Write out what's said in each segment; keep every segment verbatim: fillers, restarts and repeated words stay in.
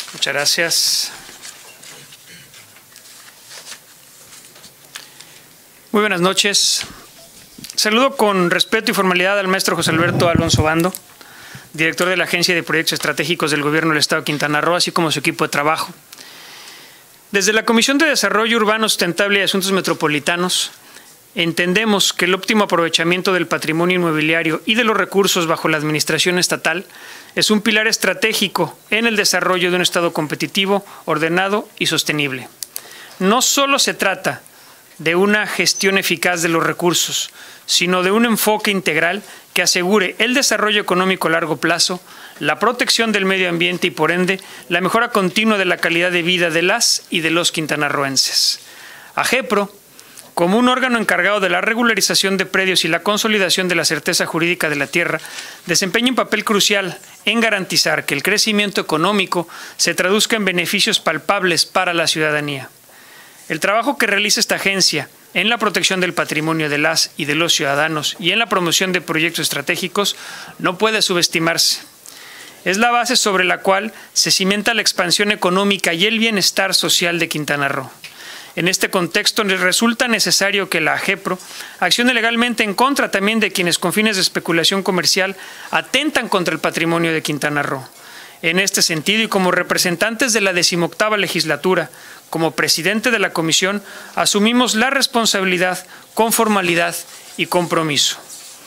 Muchas gracias. Muy buenas noches. Saludo con respeto y formalidad al maestro José Alberto Alonso Obando, director de la Agencia de Proyectos Estratégicos del Gobierno del Estado de Quintana Roo, así como su equipo de trabajo. Desde la Comisión de Desarrollo Urbano Sustentable y Asuntos Metropolitanos, entendemos que el óptimo aprovechamiento del patrimonio inmobiliario y de los recursos bajo la administración estatal es un pilar estratégico en el desarrollo de un Estado competitivo, ordenado y sostenible. No solo se trata de una gestión eficaz de los recursos, sino de un enfoque integral que asegure el desarrollo económico a largo plazo, la protección del medio ambiente y, por ende, la mejora continua de la calidad de vida de las y de los quintanarroenses. AGEPRO, como un órgano encargado de la regularización de predios y la consolidación de la certeza jurídica de la tierra, desempeña un papel crucial en garantizar que el crecimiento económico se traduzca en beneficios palpables para la ciudadanía. El trabajo que realiza esta agencia en la protección del patrimonio de las y de los ciudadanos y en la promoción de proyectos estratégicos no puede subestimarse. Es la base sobre la cual se cimenta la expansión económica y el bienestar social de Quintana Roo. En este contexto, resulta necesario que la AGEPRO accione legalmente en contra también de quienes con fines de especulación comercial atentan contra el patrimonio de Quintana Roo. En este sentido, y como representantes de la decimoctava legislatura, como presidente de la Comisión, asumimos la responsabilidad con formalidad y compromiso.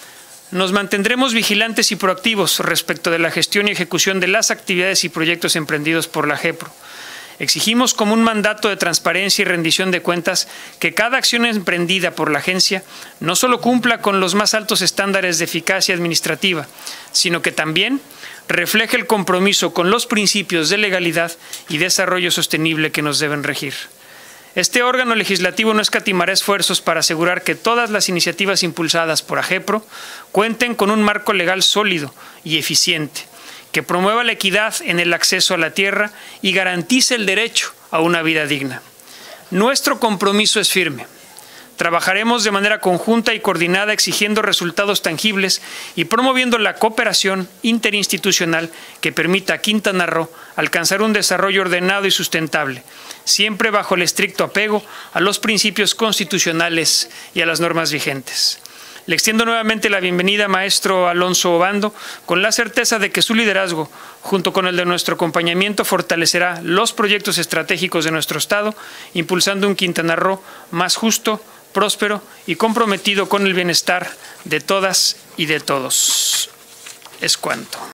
Nos mantendremos vigilantes y proactivos respecto de la gestión y ejecución de las actividades y proyectos emprendidos por la AGEPRO. Exigimos como un mandato de transparencia y rendición de cuentas que cada acción emprendida por la agencia no solo cumpla con los más altos estándares de eficacia administrativa, sino que también refleje el compromiso con los principios de legalidad y desarrollo sostenible que nos deben regir. Este órgano legislativo no escatimará esfuerzos para asegurar que todas las iniciativas impulsadas por AGEPRO cuenten con un marco legal sólido y eficiente, que promueva la equidad en el acceso a la tierra y garantice el derecho a una vida digna. Nuestro compromiso es firme. Trabajaremos de manera conjunta y coordinada exigiendo resultados tangibles y promoviendo la cooperación interinstitucional que permita a Quintana Roo alcanzar un desarrollo ordenado y sustentable, siempre bajo el estricto apego a los principios constitucionales y a las normas vigentes. Le extiendo nuevamente la bienvenida, maestro Alonso Obando, con la certeza de que su liderazgo, junto con el de nuestro acompañamiento, fortalecerá los proyectos estratégicos de nuestro Estado, impulsando un Quintana Roo más justo, próspero y comprometido con el bienestar de todas y de todos. Es cuanto.